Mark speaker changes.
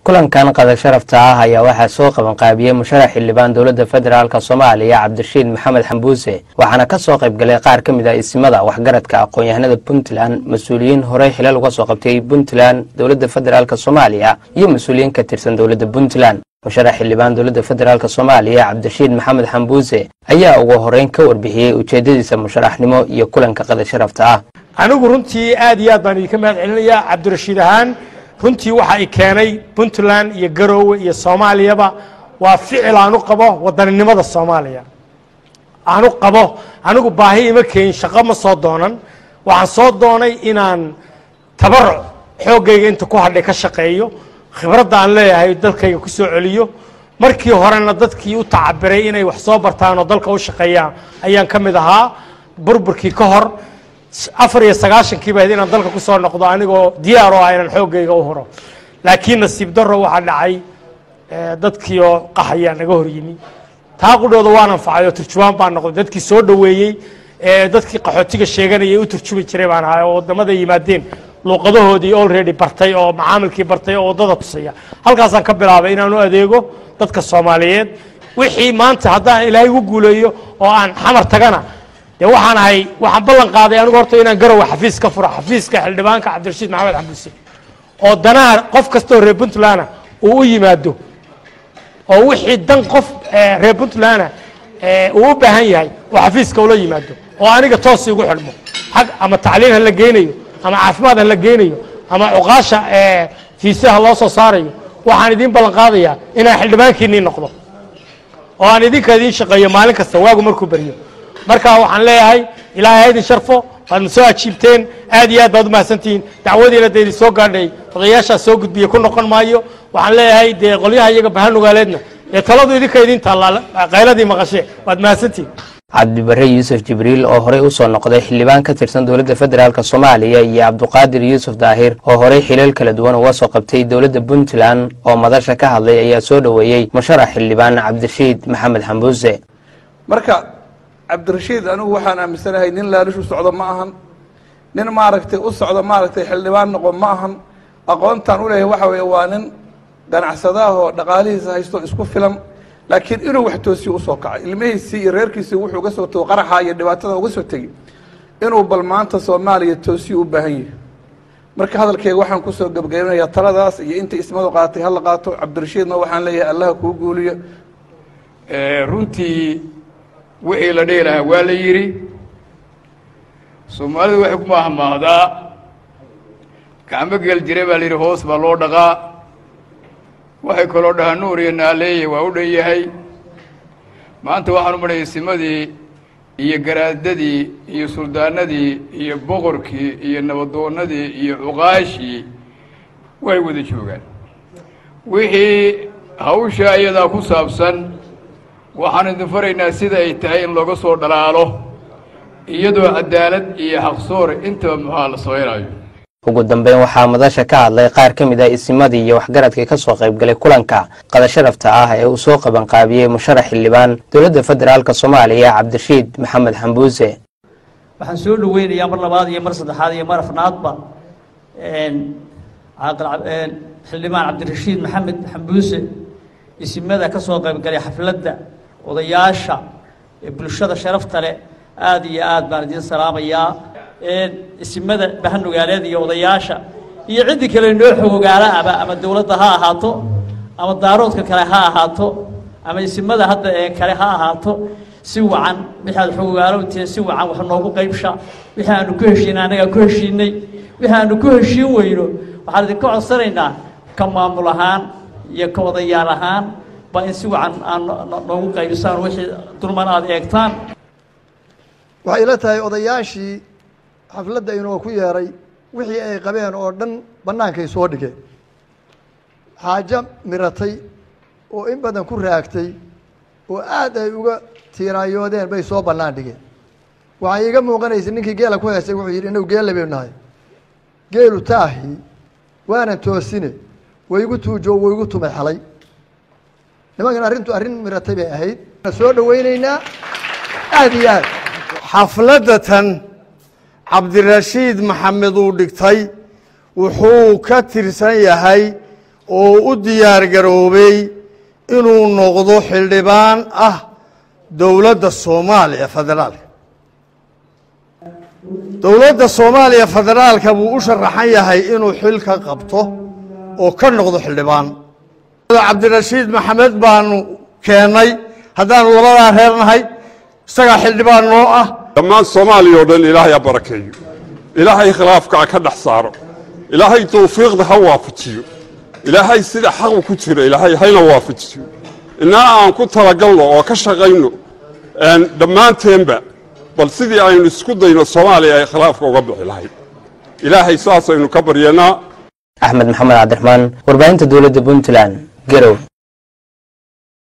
Speaker 1: kulankan qada sharafta ah ayaa waxaa soo qaban qaabiyey musharax xildhibaan dowladda federaalka Soomaaliya Cabdirashiid Maxamed Xambuuse waxaana ka soo qayb galay qaar kamid ah ismada waxgaradka aqoon-yahanada Puntland mas'uuliyiin hore xilal uga soo qabtay Puntland dowladda federaalka Soomaaliya iyo mas'uuliyiin ka tirsan dowladda Puntland musharax xildhibaan dowladda federaalka Soomaaliya Cabdirashiid Maxamed Xambuuse ayaa ugu horeyn ka warbixiyay ujeedadiisa musharaxnimo iyo kulanka qada sharafta ah
Speaker 2: anigu runtii aad iyo aad baan idinka mahad celinayaa Cabdirashiid ahaan runtii waxa ay keenay Puntland iyo Garowe iyo Soomaaliyaba waa ficil aanu qabo wadaninimada Soomaaliya aanu qabo anigu baahi ima keen shaqo ma soo doonan waxaan soo doonay inaan tabaruc xoogayga inta ku hadhay ka shaqeeyo khibradda aan leeyahay dalkayga ku soo celiyo markii horena dadkii u tacabiray inay wax soo bartaan oo dalka u shaqeeyaan ayaan kamid ahaa burburkii ka hor 94 baa inaan dalka ku soo noqdo anigoo diyaar oo aynan xoogayga u horo laakiin nasiib darro waxa dhacay dadkii oo qaxaya naga hor yimi taaqudooda waan anfacay oo turjubaan baan noqday dadkii soo dhaweeyay dadkii qaxootiga sheeganayay u turjubi jiray baan ahay oo wadamada yimaadeen luqadahoodii already bartay oo macaamilkii bartay oo wadada tusaya halkaas aan ka bilaabay inaan u adeego dadka Soomaaliyeed wixii maanta haddaan Ilaahay ugu guuleeyo oo aan xamar tagana waxaan ballan qaaday anigu horta inaan Garowe xafiis ka furo xafiiska xildhibaanka Cabdirashiid Maxamed Xambuuse oo danaha qof kasta oo reer Puntland uu u yimaado oo wixii dan qof reer Puntland uu u baahan yahay oo xafiiska ula yimaado oo aniga toos ugu xidhmo xaq ama tacliin la geynayo ama caafimaad la geynayo ama uqaasha fiisaha loo soo saarayo waxaan idin ballan qaadayaa inaan xildhibaankiinii noqdo oo aan idinka idin shaqeeyo maalin kasta waagu markuu bariyo marka waxaan leeyahay ilaahay idin sharfo waad soo ajiibteen aad iyo aad baad u mahadsantihiin dacwadiina deedi soo gaadhay odayaasha soo gudbiye ku noqon maayo waxaan leeyahay de qolyaha iyaga bahanugaaleedna ee taladu idinka idin taala qayladii maqashe waad mahadsantihiin
Speaker 1: Cabdi Barre Yuusuf Jibriil oo hore u soo noqday xildhibaan ka tirsan dowladda federaalka Soomaaliya iyo Cabduqaadir Yuusuf Daahir oo hore xilal kala duwan uga soo qabtay dowladda Puntland oo madasha ka hadlay ayaa soo dhaweeyay musharax xildhibaan Cabdirashiid Maxamed Xambuuse
Speaker 3: marka Cabdirashiid anigu waxaan aaminsanahay nin laalish u socdo ma ahan nin maaragtay u socdo maaragtay xildhibaan noqon ma ahan aqoontan u leeyahay waxa weeye waa nin ganacsadaha oo dhaqaalihiisa haysto isku filan laakiin inuu wax toosiyo u soo kacay ilmihiisii iyo reerkiisii wuxuu uga soo tago qaraxa iyo dhibaatada uga soo tegey inuu bal maanta Soomaaliya toosiyo u baahan yahay marka hadalkayga waxaan ku soo gabagabeynayaa taladaas iyo inta ismadu qaatay hal qaato Cabdirashiidna waxaan leeyahay Allah ku guuliyo
Speaker 4: runtii wixii la dheelaha waa la yiri Soomaalidu waxay ku mahmaadaa gacmo gel jiray baa la yiri hoos baa loo dhaqaa waxay kaloo dhahaan nuur iyo naaleeye waa u dhanyahay maanta waxaan u marayay simadii iyo garaadadii iyo suldaanadii iyo boqorkii iyo nabadoonnadii iyo cuqaashii way wada joogaan wixii hawsha iyadaa ku saabsan waxaan idin faraynaa sida ay tahay in looga soo dhalaalo iyadoo cadaalad iyo xaqsoor intaba maxaa la samaynayo
Speaker 1: ugu dambeyn waxaa madasha ka hadlay qaar kamid ah ismadii iyo waxgaradka ka soo qayb galay kulanka qada sharafta ah ee uu soo qaban qaabiyay musharax xildhibaan dowladda federaalka Soomaaliya Cabdirashiid Maxamed Xambuuse
Speaker 5: waxaan soo dhaweynayaa mar labaad iyo mar saddexaad iyo mar afraadba xildhibaan Cabdirashiid Maxamed Xambuuse ismada ka soo qayb galay xafladda odayaasha bulshada sharafta leh aad iyo aad baan idin salaamayaa ismada bahanugaaleed iyo odayaasha iyo cid kale noo xogogaala ama dawladda ha ahaato ama daaroodka kale ha ahaato ama ismada hadda kale ha ahaato si wacan wixii xogogaalo intii si wacan wax noogu qaybsha wixii aanu ku heshiinay anaga ku heshiinay wixii aanu ku heshiin weyno waxaan idin ka codsanaynaa ka maamul ahaan iyo ka odayaal ahaan ba in si wacan aan noogu qaybisaan wixii dulman aad eegtaan
Speaker 6: waxay ila tahay odayaashii xafladda inuu ku yeeray wixii ay qabeen oo dhan bannaankay soo dhigeen xaajo miratay oo in badan ku raagtay oo aad ay uga tiiraayoodeen bay soo bannaan dhigeen waxay iga muuqanaysa ninkii geela ku heesay wuxuu yidhi inuu geelle baynu nahay geelu taahi waanan toosine waygu tuujo waygu tumay xalay nimankan arrin miratay bay ahayd soo dhaweynaynaa aad iyo aad
Speaker 7: xafladatan Cabdirashiid Maxamed uu dhigtay wuxuu ka tirsan yahay oo u diyaar garoobay inuu noqdo xildhibaan ah dowladda Soomaaliya federaalka. dowladda Soomaaliya federaalka buu u sharaxan yahay inuu xil ka qabto oo ka noqdo xildhibaan. Cabdirashiid Maxamed baanu keenay haddaanu labadaa reernahay isaga xildhibaan noo ah.
Speaker 8: dhammaan Soomaaliya oo dhan Ilaahay ha barakeeyo, Ilaahay khilaafka ka dhex saaro, Ilaahay tawfiiqda ha waafajiyo, Ilaahay sida xaq ku jira Ilaahay hayna waafajiyo. inana aan ku talagalno oo ka shaqayno dhammaanteenba bal sidii aynu isku dayno Soomaaliya ay khilaafka uga bixi lahayd. Ilaahay saas aynu ka baryanaa.
Speaker 1: Axmed Maxamed Cabdiraxmaan, warbaahinta dowladda Puntland, Garowe.